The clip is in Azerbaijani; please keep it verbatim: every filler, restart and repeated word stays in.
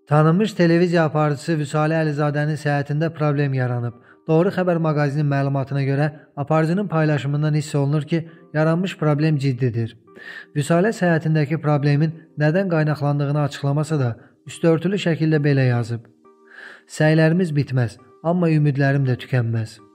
Tanınmış televiziya aparıcısı Vüsalə Əlizadənin səyahətində problem yaranıb. Doğru Xəbər maqazinin məlumatına görə aparıcının paylaşımından hiss olunur ki, yaranmış problem ciddidir. Vüsalə səyahətindəki problemin nədən qaynaqlandığını açıqlamasa da, üstörtülü şəkildə belə yazıb. Səylərimiz bitməz, amma ümidlərim də tükənməz.